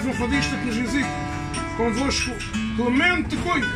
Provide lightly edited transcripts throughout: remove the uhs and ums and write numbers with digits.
mais um fadista que nos visita. Convosco, Clemente Cunha.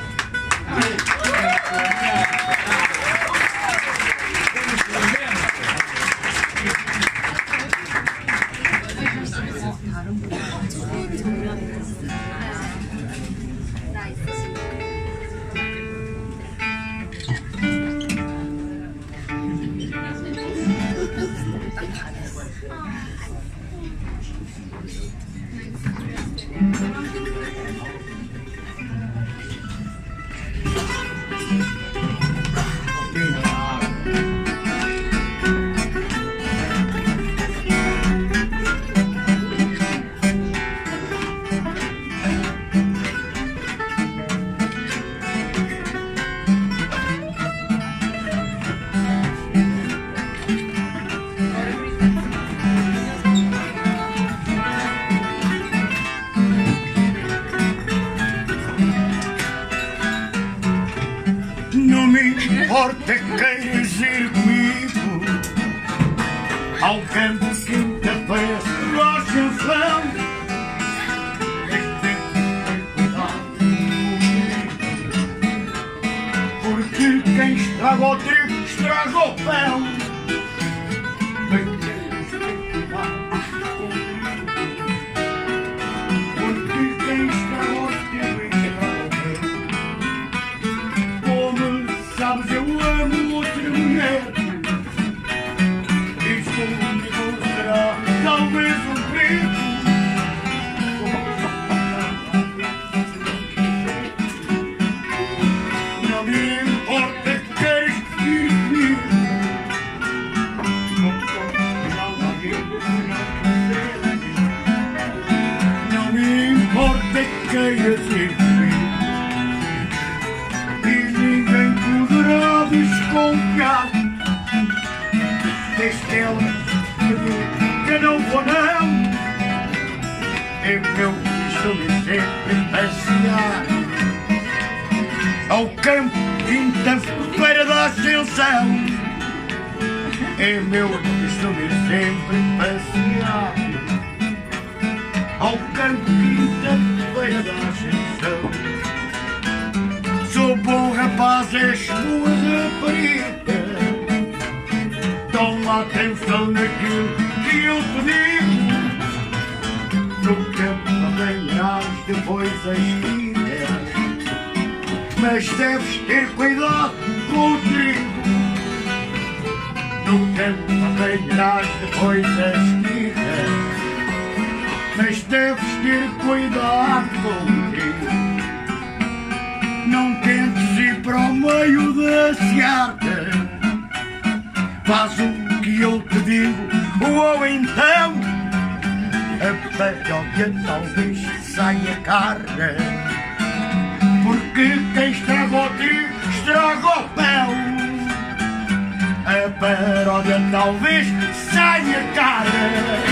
Não me importa queiras ir comigo ao campo de quinta-feira do Ascensão. Porque quem estraga o trigo estraga o pão. Porque quem estraga o trigo estraga o pão. Sabes, eu amo outra mulher. Isto comigo será talvez um perigo. Não me importa que queres ir comigo. Não me importa que queiras ir comigo. Desconfiar desde ela que não vou não. É meu costume sempre passear ao campo quinta-feira da Ascensão. É meu costume sempre passear ao campo quinta-feira da Ascensão. Sou bom rapaz, és boa rapariga. Toma atenção naquilo que eu te digo. No campo apanharás depois as espigas, mas deves ter cuidado com o trigo. No campo apanharás depois as espigas, mas deves ter cuidado com o trigo. Não tentes ir para o meio da seara. Faz o que eu te digo, ou então a paródia talvez saia cara. Porque quem estraga o trigo estraga o pão. A paródia talvez saia cara.